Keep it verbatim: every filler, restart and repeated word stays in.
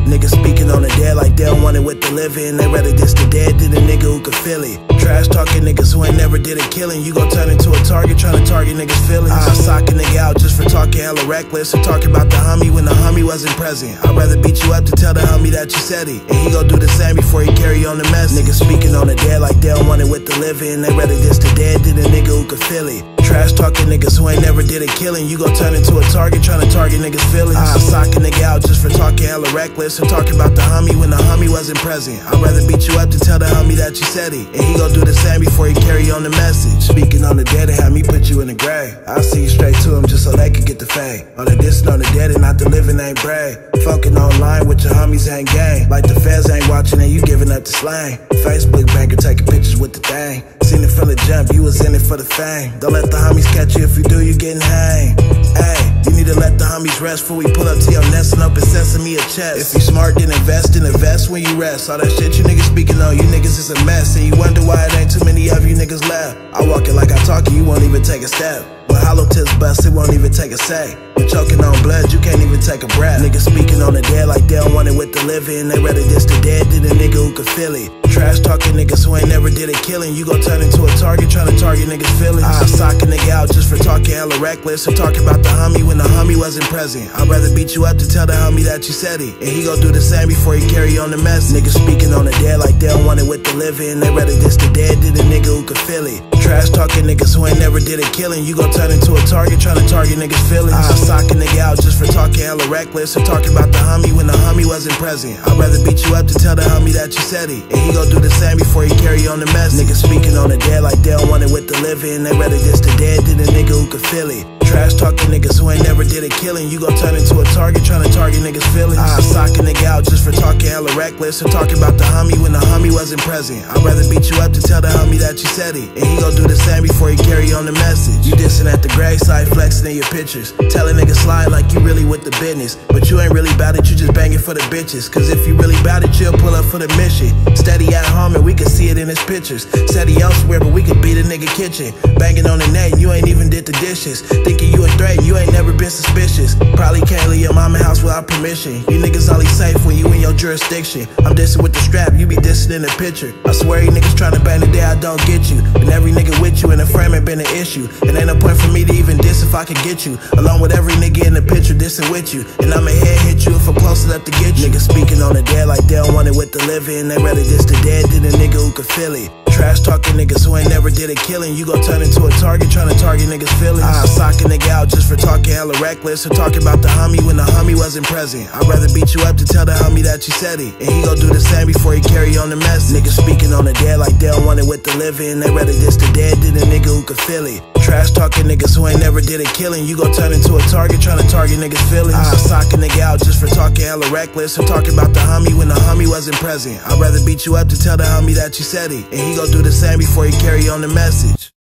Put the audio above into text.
Niggas speaking on the dead like they don't want it with the living. They rather diss the dead than the nigga who could feel it. Trash talking niggas who ain't never did a killing. You gon' turn into a target trying to target niggas' feelings. I sock a nigga out just for talking hella reckless, or talking about the homie when the homie wasn't present. I'd rather beat you up to tell the homie that you said it, and he gon' do the same before he carry on the message. Niggas speaking on the dead like they don't want it with the living. They rather diss the dead than the nigga who could feel it. Trash talking niggas who ain't never did a killing. You gon' turn into a target trying to target niggas' feelings. I sock a nigga out just for talking hella reckless, or talking about the homie when the homie wasn't present. I'd rather beat you up to tell the homie that you said it, and he gon' do the same before he carry on the message. Speaking on the dead and have me put you in the grave. I'll see you straight to him just so they can get the fame. All the dissing on the dead and not the living ain't brave. Fucking online with your homies ain't gang. Like the feds ain't watching and you giving up the slang. Facebook banker taking pictures with the thing. Seen it from the jump, you was in it for the fame. Don't let the homies catch you, if you do, you getting hanged. Hey, you need to let the homies rest before we pull up to your nest and open sesame a chest. If you smart, then invest in a vest when you rest. All that shit you niggas speaking on, you niggas is a mess, and you wonder why it ain't too many of you niggas left. I walk it like I talk it, you won't even take a step. When hollow tips bust, it won't even take a say. You're choking on blood, you can't even take a breath. Niggas speaking on the dead like they don't want it with the living. They rather diss the dead than the nigga who could feel it. Trash talking niggas who ain't never did a killing. You gon' turn into a target trying to target niggas' feelings. I sock a nigga out just for talking hella reckless, or talking about the homie when the homie wasn't present. I'd rather beat you up to tell the homie that you said it, and he gon' do the same before he carry on the message. Niggas speaking on the dead like they don't want it with the living. They rather diss the dead than the nigga who could feel it. Trash talking niggas who ain't never did a killing. You gon' turn into a target trying to target niggas' feelings. I sock a nigga out just for talking hella reckless, or talking about the homie when the homie wasn't present. I'd rather beat you up to tell the homie that you said it, and he gon' do the same before he carry on the message. Niggas speaking on the dead like they don't want it with the living. They rather diss the dead than the nigga who could feel it. Trash talking niggas who ain't never did a killing. You gon' turn into a target trying to target niggas' feelings. I sock a nigga out just for talking hella reckless, or talking about the homie when the homie wasn't present. I'd rather beat you up to tell the homie that you said it, and he gon' do the same before he carry on the message. You dissing at the graveside, flexing in your pictures, telling niggas slide like you really with the business, but you ain't really bout it, you just banging for the bitches. Cause if you really bout it, you'll pull up for the mission. Steady at home and we can see it in his pictures. Steady elsewhere but we can beat a nigga kitchen. Banging on the net and you ain't even did the dishes. Thinking you a threat, you ain't never been suspicious. Probably can't leave your mama house without permission. You niggas only safe when you in your jurisdiction. I'm dissing with the strap, you be dissing in the picture. I swear you niggas tryna bang the day I don't get you, and every nigga with you in the frame ain't been an issue. It ain't no point for me to even diss if I can get you, along with every nigga in the picture dissing with you. And I'ma head hit you if I'm close enough to get you. Niggas speaking on the dead like they don't want it with the living. They rather diss the dead than the nigga who could feel it. Trash talking niggas who ain't never did a killing. You gon' turn into a target trying to target niggas' feelings. I sock a nigga out just for talking hella reckless, or talking about the homie when the homie wasn't present. I'd rather beat you up to tell the homie that you said it, and he gon' do the same before he carry on the message. Niggas speaking on the dead like they don't want it with the living. They rather diss the dead than the nigga who could feel it. Trash talking niggas who ain't never did a killing. You gon' turn into a target trying to target niggas' feelings. I sock a nigga out just for talking hella reckless, or talking about the homie when the homie wasn't present. I'd rather beat you up to tell the homie that you said it, and he gon' do the same before he carry on the message.